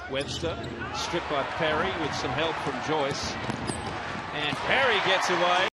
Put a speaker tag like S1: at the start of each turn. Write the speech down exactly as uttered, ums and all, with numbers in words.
S1: Webster, stripped by Perry with some help from Joyce. And Perry gets away.